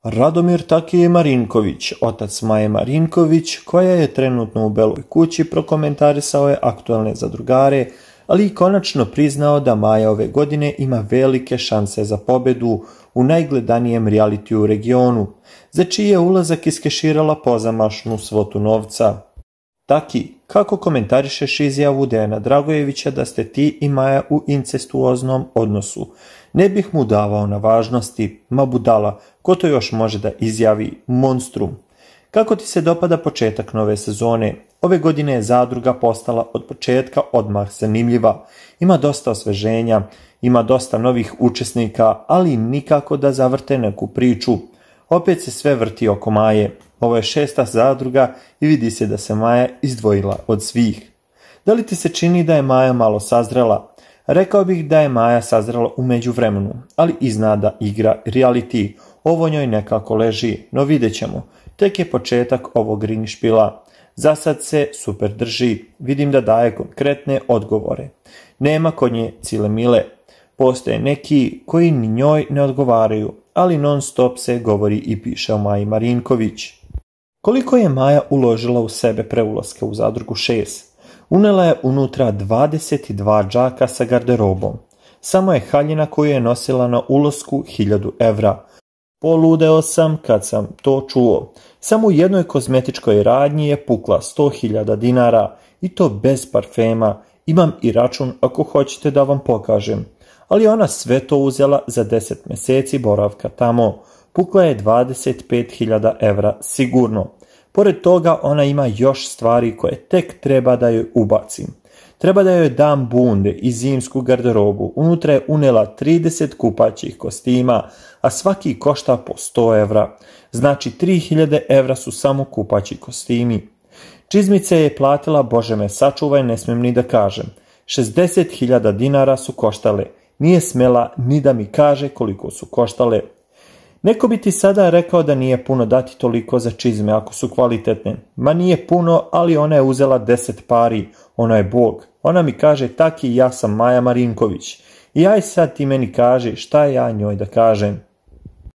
Radomir Takije Marinković, otac Maje Marinković, koja je trenutno u Beloj kući, prokomentarisao je aktualne zadrugare, ali i konačno priznao da Maja ove godine ima velike šanse za pobedu u najgledanijem realitiju u regionu, za čiji je ulazak iskeširala pozamašnu svotu novca. Taki, kako komentarišeš izjavu Dejana Dragojevića da ste ti i Maja u incestuoznom odnosu? Ne bih mu davao na važnosti, ma budala, ko to još može da izjavi, monstrum. Kako ti se dopada početak nove sezone? Ove godine je zadruga postala od početka odmah zanimljiva. Ima dosta osveženja, ima dosta novih učesnika, ali nikako da zavrte neku priču. Opet se sve vrti oko Maje. Ovo je 6. zadruga i vidi se da se Maja izdvojila od svih. Da li ti se čini da je Maja malo sazrela? Rekao bih da je Maja sazrela u međuvremenu, ali i zna da igra reality. Ovo njoj nekako leži, no vidjet ćemo. Tek je početak ovog ringšpila. Za sad se super drži, vidim da daje konkretne odgovore. Nema kod nje cile mile. Postoje neki koji ni njoj ne odgovaraju, ali non stop se govori i piše o Maji Marinković. Koliko je Maja uložila u sebe pre ulaska u zadrugu 6? Unela je unutra 22 džaka sa garderobom. Samo je haljina koju je nosila na ulasku 1000 evra. Poludeo sam kad sam to čuo. Samo u jednoj kozmetičkoj radnji je pukla 100.000 dinara i to bez parfema. Imam i račun ako hoćete da vam pokažem. Ali ona sve to uzela za 10 mjeseci boravka tamo. Pukla je 25.000 evra sigurno. Pored toga ona ima još stvari koje tek treba da joj ubacim. Treba da joj dam bunde i zimsku garderobu. Unutra je unela 30 kupaćih kostima, a svaki košta po 100 evra. Znači 3000 evra su samo kupaći kostimi. Čizmice je platila, bože me sačuvaj, ne smijem ni da kažem. 60.000 dinara su koštale. Nije smela ni da mi kaže koliko su koštale. Neko bi ti sada rekao da nije puno dati toliko za čizme ako su kvalitetne. Ma nije puno, ali ona je uzela 10 pari. Ona je bog. Ona mi kaže Taki, ja sam Maja Marinković. I aj sad ti meni kaži šta ja njoj da kažem.